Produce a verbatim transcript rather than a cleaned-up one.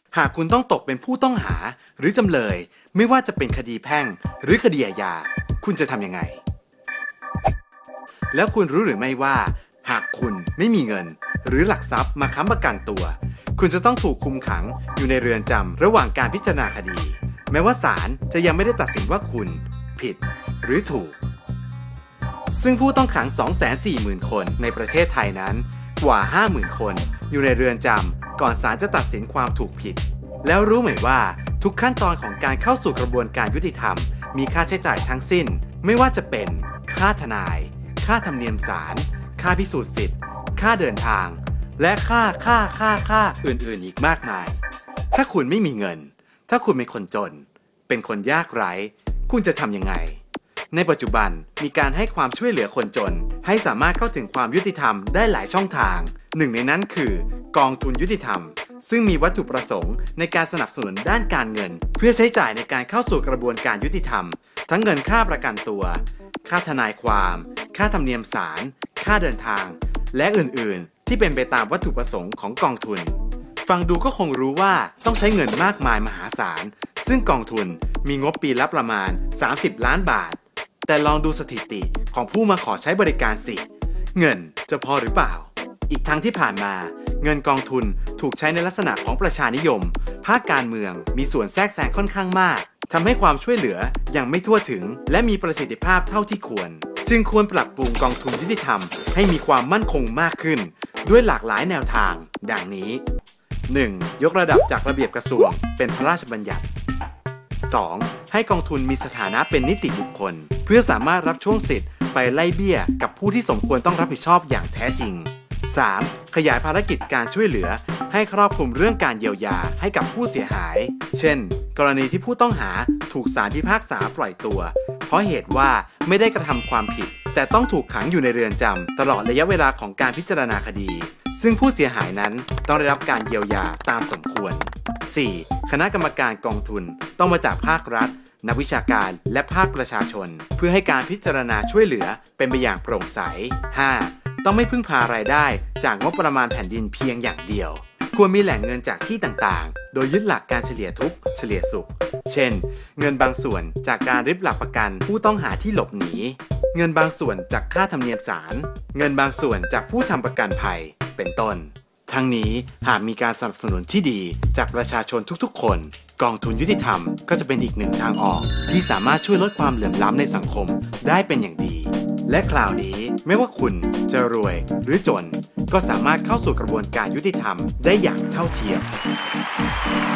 หากคุณต้องตกเป็นผู้ต้องหาหรือจำเลยไม่ว่าจะเป็นคดีแพ่งหรือคดีอาญาคุณจะทำยังไงแล้วคุณรู้หรือไม่ว่าหากคุณไม่มีเงินหรือหลักทรัพย์มาค้ำประกันตัวคุณจะต้องถูกคุมขังอยู่ในเรือนจำระหว่างการพิจารณาคดีแม้ว่าศาลจะยังไม่ได้ตัดสินว่าคุณผิดหรือถูกซึ่งผู้ต้องขัง สองแสนสี่หมื่น คนในประเทศไทยนั้นกว่า ห้าหมื่น คนอยู่ในเรือนจำก่อนศาลจะตัดสินความถูกผิดแล้วรู้ไหมว่าทุกขั้นตอนของการเข้าสู่กระบวนการยุติธรรมมีค่าใช้จ่ายทั้งสิ้นไม่ว่าจะเป็นค่าทนายค่าธรรมเนียมศาลค่าพิสูจน์สิทธิ์ค่าเดินทางและค่าค่าค่าค่าอื่นๆอีกมากมายถ้าคุณไม่มีเงินถ้าคุณเป็นคนจนเป็นคนยากไร้คุณจะทำยังไงในปัจจุบันมีการให้ความช่วยเหลือคนจนให้สามารถเข้าถึงความยุติธรรมได้หลายช่องทางหนึ่งในนั้นคือกองทุนยุติธรรมซึ่งมีวัตถุประสงค์ในการสนับสนุนด้านการเงินเพื่อใช้จ่ายในการเข้าสู่กระบวนการยุติธรรมทั้งเงินค่าประกันตัวค่าทนายความค่าธรรมเนียมศาลค่าเดินทางและอื่นๆที่เป็นไปตามวัตถุประสงค์ของกองทุนฟังดูก็คงรู้ว่าต้องใช้เงินมากมายมหาศาลซึ่งกองทุนมีงบปีละประมาณสามสิบล้านบาทแต่ลองดูสถิติของผู้มาขอใช้บริการสิเงินจะพอหรือเปล่าอีกทั้งที่ผ่านมาเงินกองทุนถูกใช้ในลักษณะของประชานิยมภาคการเมืองมีส่วนแทรกแซงค่อนข้างมากทำให้ความช่วยเหลือยังไม่ทั่วถึงและมีประสิทธิภาพเท่าที่ควรจึงควรปรับปรุงกองทุนยุติธรรมให้มีความมั่นคงมากขึ้นด้วยหลากหลายแนวทางดังนี้ หนึ่ง. ยกระดับจากระเบียบกระทรวงเป็นพระราชบัญญัติ สอง. ให้กองทุนมีสถานะเป็นนิติบุคคลเพื่อสามารถรับช่วงสิทธิ์ไปไล่เบี้ยกับผู้ที่สมควรต้องรับผิดชอบอย่างแท้จริง สาม. ขยายภารกิจการช่วยเหลือให้ครอบคลุมเรื่องการเยียวยาให้กับผู้เสียหายเช่นกรณีที่ผู้ต้องหาถูกศาลพิพากษาปล่อยตัวเพราะเหตุว่าไม่ได้กระทำความผิดแต่ต้องถูกขังอยู่ในเรือนจำตลอดระยะเวลาของการพิจารณาคดีซึ่งผู้เสียหายนั้นต้องได้รับการเยียวยาตามสมควร สี่. คณะกรรมการกองทุนต้องมาจากภาครัฐนักวิชาการและภาคประชาชนเพื่อให้การพิจารณาช่วยเหลือเป็นไปอย่างโปร่งใส ห้า. ต้องไม่พึ่งพารายได้จากงบประมาณแผ่นดินเพียงอย่างเดียวควรมีแหล่งเงินจากที่ต่างๆโดยยึดหลักการเฉลี่ยทุกข์เฉลี่ยสุขเช่นเงินบางส่วนจากการริบหลักประกันผู้ต้องหาที่หลบหนีเงินบางส่วนจากค่าธรรมเนียมศาลเงินบางส่วนจากผู้ทำประกันภัยเป็นต้นทั้งนี้หากมีการสนับสนุนที่ดีจากประชาชนทุกๆคนกองทุนยุติธรรมก็จะเป็นอีกหนึ่งทางออกที่สามารถช่วยลดความเหลื่อมล้ำในสังคมได้เป็นอย่างดีและคราวนี้ไม่ว่าคุณจะรวยหรือจนก็สามารถเข้าสู่กระบวนการยุติธรรมได้อย่างเท่าเทียม